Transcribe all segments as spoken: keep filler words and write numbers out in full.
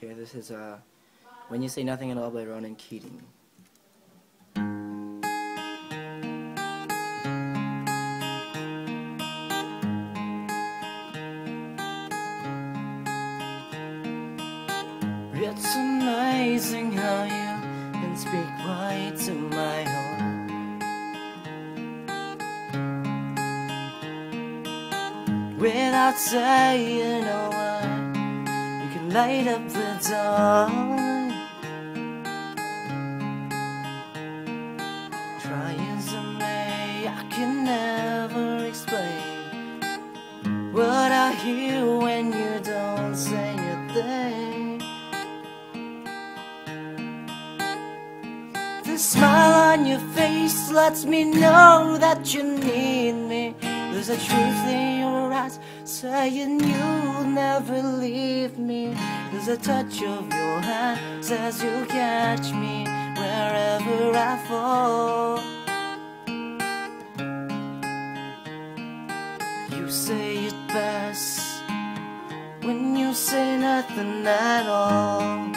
here. This is uh, When You Say Nothing at All by Ronan Keating. It's amazing how you can speak right to my heart. Without saying a word, you can light up the dark. Try as I may, I can never explain what I hear when you don't say a thing. The smile on your face lets me know that you need me. There's a truth in your eyes saying you'll never leave me. There's a touch of your hand says you'll catch me wherever I fall. You say it best when you say nothing at all.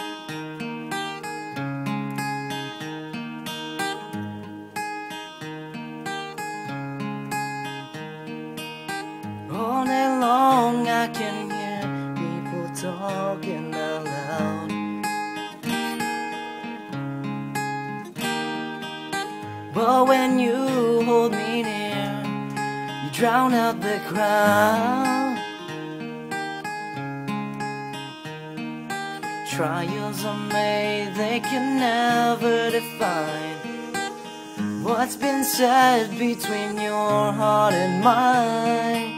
All day long I can hear people talking out loud. But when you hold me near, you drown out the crowd. Trials are made, they can never define what's been said between your heart and mine.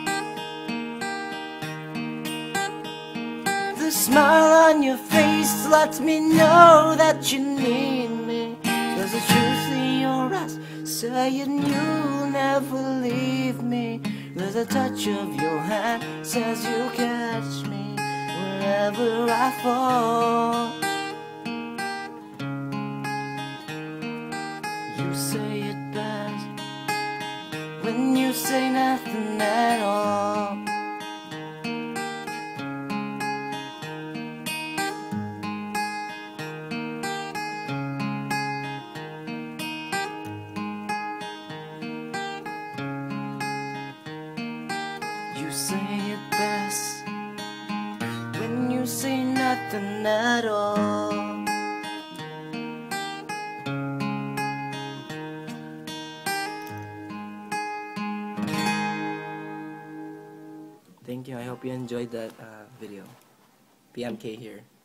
The smile on your face lets me know that you need me. There's a truth in your eyes saying you'll never leave me. There's a touch of your hand says you'll catch me wherever I fall. You say it best when you say nothing at all. You say it best when you say nothing at all. Thank you. I hope you enjoyed that uh, video. P M K here.